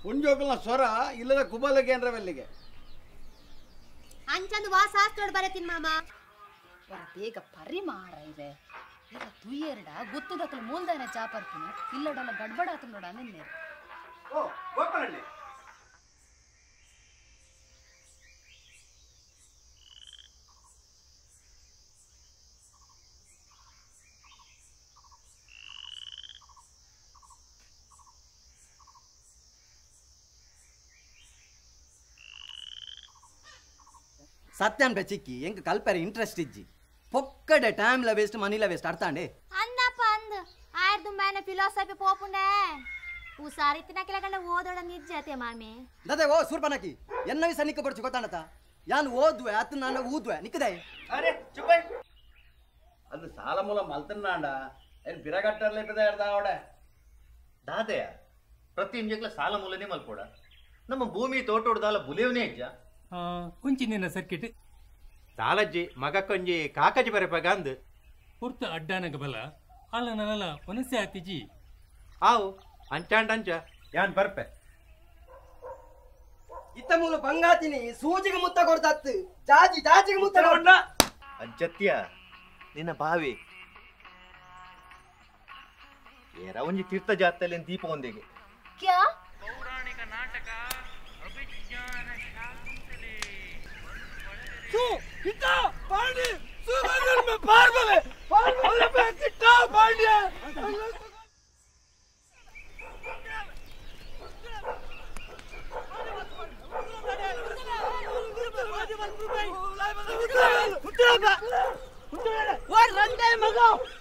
ಉಂಜೋಕಲ್ನ ಸ್ವರ ಇಲ್ಲದ ಕುಬಲಗೆ ಏನ್ರವೆಲ್ಲಿಗೆ ಅಂಚಂದು ವಾಸಾಸ್ತ್ರೋಡ್ ಬರತೀನಿ ಮಾಮ ಬೇಗ ಪರಿಮಾರ ಇದೆ ಈಗ ತುಯ್ಯರ್ಡ ಗುತ್ತುದಕ್ಕಲು ಮೂಲ್ದಾನೆ ಚಾಪರ್ಕಿನ ಇಲ್ಲಡಲ್ಲ ಗಡ್ಬಡ ಆತು ನೋಡ ನಿನ್ನೆ ಓ ಗೋಪಾಲಣ್ಣ ಸತ್ಯನ್ ಬೆಚಿಕ್ಕಿ ಎಂಕ ಕಲ್ಪರೆ ಇಂಟ್ರೆಸ್ಟ್ ಇಜ್ಜಿ ಪೊಕ್ಕಡೆ ಟೈಮ್ಲ ವೇಸ್ಟ್ ಮನಿಲ ವೇಸ್ಟ್ ಅರ್ಥಾಂಡೆ ಅಂದಪ್ಪ ಅಂದ್ ಆಯ್ದು ಮೇನೆ ಫಿಲಾಸಫಿ ಪೋಪುಂಡೆ ಉಸಾರಿತ್ತಿನ ಕೆಳಗಂಡ ಓದೋಡ ನಿಜ್ಜತೆ ಮಾಮೆ ದದೆ ಓ ಸೂರ್ಪನಕಿ ಎನ್ನವಿ ಸನಿಕ ಕೊಡ್ಚು ಗೊತ್ತಾನತ ಯಾನ್ ಓದ್ವೆ ಅತ್ ನಾನು ಊದ್ವೆ ನಿಕ್ಕದೆ ಅರೆ ಚುಪ್ಪೈ ಅದು ಸಾಲ ಮೂಲ ಮಲ್ತನ್ನಾಂಡ ಏನು ಬಿರಗಟ್ಟರ್ಲೆ ಬಿದ್ದಾಡ್ದ ಅವಡೆ ದಾದೆಯ ಪ್ರತಿ ಇಂಜಕ್ಲ ಸಾಲ ಮೂಲನೇ ಮಲ್ಪೋಡ ನಮ್ಮ ಭೂಮಿ ತೋಟ ಹೊಡ್ದಾಲ ಬುಲಿಯವನೇ ಇಜ್ಜ ಕೊಂಚಿ ನಿನ್ನ ಸರ್ಕಿಟ್ ತಾಲಜ್ಜಿ ಮಗ ಕೊಂಜಿ ಕಾಕಜಿ ಬರಪಾಗ ಅಂದ್ ಪುರ್ತ ಅಡ್ಡಾನಗ ಬಲ ಅಲ್ಲ ನಲ್ಲ ಒನಸೆ ಆತಿಜಿ ಆವು ಅಂಚಾಂಡ ಯಾನ್ ಬರ್ಪೆ ಇತ್ತ ಮೂಲ ಬಂಗಾತಿನಿ ಸೂಜಿಗೆ ಮುತ್ತ ಕೊಡ್ತತ್ತು ಜಾಜಿಗೆ ಮುತ್ತ ಕೊಡ್ಡ ಅಜ್ಜತ್ಯ ನಿನ್ನ ಬಾವಿ ಏರ ಒಂಜಿ ತೀರ್ಥ ಜಾತ್ರೆಯಲ್ಲಿ ದೀಪ ಒಂದಿಗೆ ಕ್ಯಾ ಪೌರಾಣಿಕ ನಾಟಕ ಅಭಿಜ್ಞಾನ ಶಾಕುಂತಲೆ कितना पानी सुबह में पार बले पानी पे कितना पानी है और रंडे मगाओ